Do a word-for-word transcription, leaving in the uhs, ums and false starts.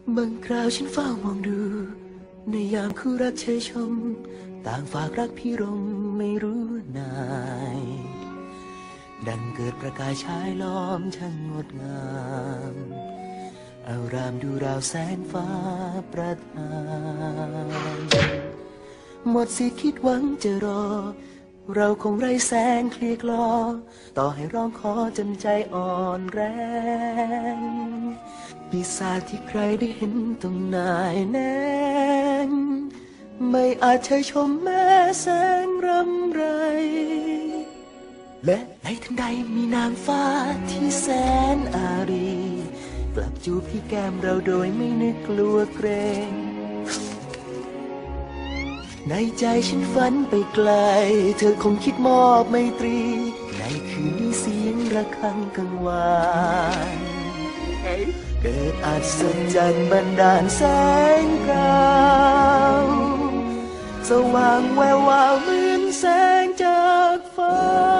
บางคราวฉันเฝ้ามองดูในยามคู่รักเชยชมต่างฝากรักพี่รมไม่รู้นายดังเกิดประกายชายล้อมช่างงดงามอารามดูราวแสงฟ้าประทานหมดสิทธิ์คิดหวังจะรอเราคงไร้แสงเคลียกลอต่อให้ร้องขอจนใจอ่อนแรงปีศาจที่ใครได้เห็นต้องนายแน่นไม่อาจเชยชมแม้แสงรำไรและในทันใดมีนางฟ้าที่แสนอารีกลับจูบที่แก้มเราโดยไม่นึกกลัวเกรงในใจฉันฝันไปไกลเธอคงคิดมอบไมตรีในคืนนี้เสียงระฆังกังวานเกิดอัศจรรย์บันดาลแสงเปล่าสว่างแวววาวเหมือนแสงจากฟ้า